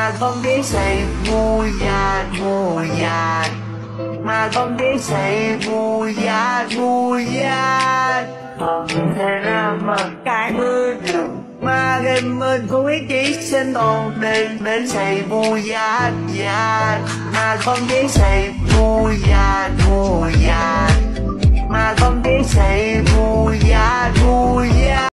mà không biết say vui nhạt mà không biết say vui nhạt không thể nào mà cãi mưa được mà game mình không biết chỉ sinh tồn đến say vui nhạt mà không biết say vui nhạt mà không biết say vui nhạt